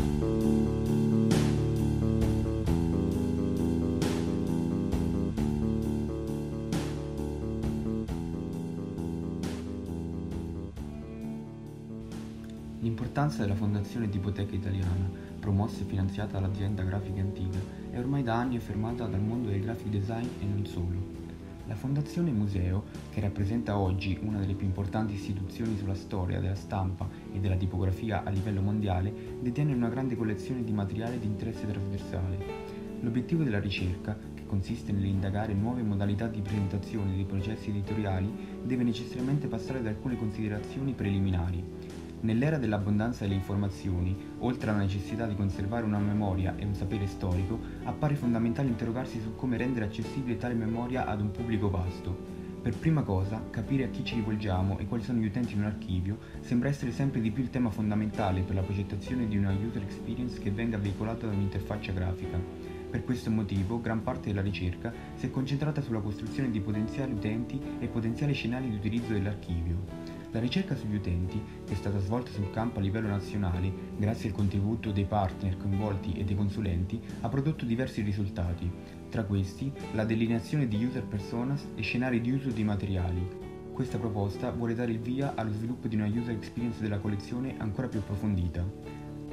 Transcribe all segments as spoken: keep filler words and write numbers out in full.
L'importanza della Fondazione Tipoteca Italiana, promossa e finanziata dall'azienda Grafica Antica, è ormai da anni affermata dal mondo del graphic design e non solo. La Fondazione Museo, che rappresenta oggi una delle più importanti istituzioni sulla storia della stampa e della tipografia a livello mondiale, detiene una grande collezione di materiale di interesse trasversale. L'obiettivo della ricerca, che consiste nell'indagare nuove modalità di presentazione dei processi editoriali, deve necessariamente passare da alcune considerazioni preliminari. Nell'era dell'abbondanza delle informazioni, oltre alla necessità di conservare una memoria e un sapere storico, appare fondamentale interrogarsi su come rendere accessibile tale memoria ad un pubblico vasto. Per prima cosa, capire a chi ci rivolgiamo e quali sono gli utenti di un archivio sembra essere sempre di più il tema fondamentale per la progettazione di una user experience che venga veicolata da un'interfaccia grafica. Per questo motivo, gran parte della ricerca si è concentrata sulla costruzione di potenziali utenti e potenziali scenari di utilizzo dell'archivio. La ricerca sugli utenti, che è stata svolta sul campo a livello nazionale, grazie al contributo dei partner coinvolti e dei consulenti, ha prodotto diversi risultati. Tra questi, la delineazione di user personas e scenari di uso dei materiali. Questa proposta vuole dare il via allo sviluppo di una user experience della collezione ancora più approfondita.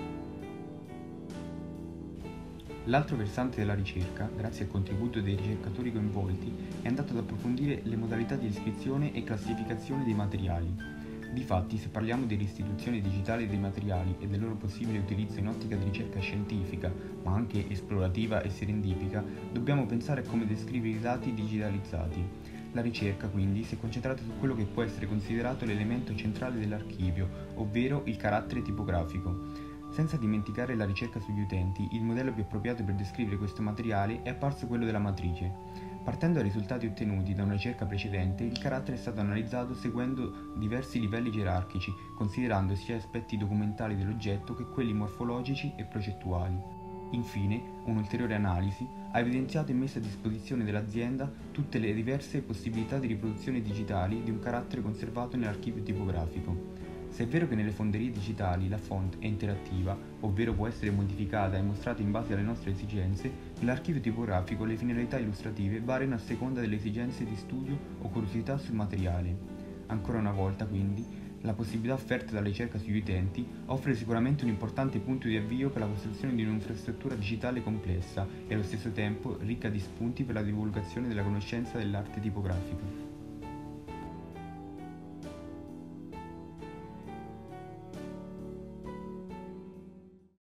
L'altro versante della ricerca, grazie al contributo dei ricercatori coinvolti, è andato ad approfondire le modalità di iscrizione e classificazione dei materiali. Difatti, se parliamo di restituzione digitale dei materiali e del loro possibile utilizzo in ottica di ricerca scientifica, ma anche esplorativa e serendipica, dobbiamo pensare a come descrivere i dati digitalizzati. La ricerca, quindi, si è concentrata su quello che può essere considerato l'elemento centrale dell'archivio, ovvero il carattere tipografico. Senza dimenticare la ricerca sugli utenti, il modello più appropriato per descrivere questo materiale è apparso quello della matrice. Partendo dai risultati ottenuti da una ricerca precedente, il carattere è stato analizzato seguendo diversi livelli gerarchici, considerando sia aspetti documentali dell'oggetto che quelli morfologici e procettuali. Infine, un'ulteriore analisi ha evidenziato e messo a disposizione dell'azienda tutte le diverse possibilità di riproduzione digitali di un carattere conservato nell'archivio tipografico. Se è vero che nelle fonderie digitali la font è interattiva, ovvero può essere modificata e mostrata in base alle nostre esigenze, nell'archivio tipografico le finalità illustrative variano a seconda delle esigenze di studio o curiosità sul materiale. Ancora una volta, quindi, la possibilità offerta dalla ricerca sugli utenti offre sicuramente un importante punto di avvio per la costruzione di un'infrastruttura digitale complessa e allo stesso tempo ricca di spunti per la divulgazione della conoscenza dell'arte tipografica.